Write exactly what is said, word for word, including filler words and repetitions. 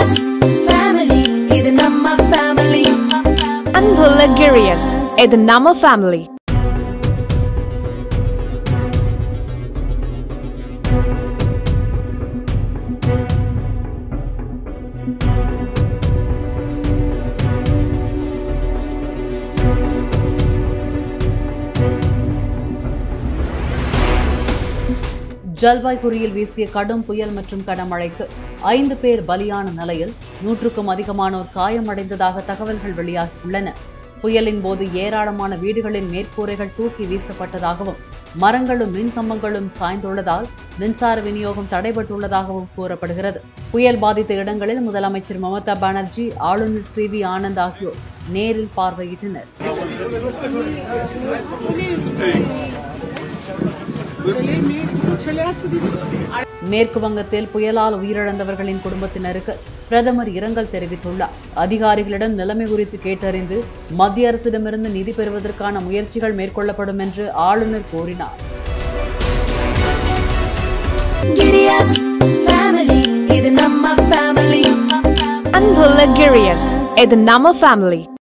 Unbiased, இது நம்ம family. ஜல்பாய்குரியில் வீசிய கடும் புயல் மற்றும் கனமழைக்கு ஐந்து பேர் பலியான நிலையில் நூற்றுக்கும் அதிகமானோர் காயமடைந்ததாக தகவல்கள் வெளியாகியுள்ளன. புயலின் போது ஏராளமான வீடுகளின் மேற்கூரைகள் தூக்கி வீசப்பட்டதாகவும் மரங்களும் மின் கம்பங்களும் சாய்ந்துள்ளதால் மின்சார விநியோகம் தடைபட்டுள்ளதாகவும் கூறப்படுகிறது. புயல் பாதித்த இடங்களில் முதலமைச்சர் மமதா பானர்ஜி, ஆளுநர் சி வி ஆனந்த் ஆகியோர் நேரில் பார்வையிட்டனர். மேற்கு வங்கத்தில் புயலால் உயிரிழந்தவர்களின் குடும்பத்தினருக்கு பிரதமர் இரங்கல் தெரிவித்துள்ளார். அதிகாரிகளிடம் நிலைமை குறித்து கேட்டறிந்து மத்திய அரசிடமிருந்து நிதி பெறுவதற்கான முயற்சிகள் மேற்கொள்ளப்படும் என்று ஆளுநர் கூறினார். Unbiased, இது நம்ம family.